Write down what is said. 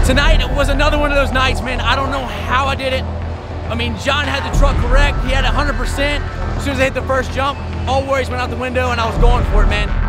Tonight was another one of those nights, man. I don't know how I did it. I mean, John had the truck correct. He had 100%. As soon as I hit the first jump, all worries went out the window and I was going for it, man.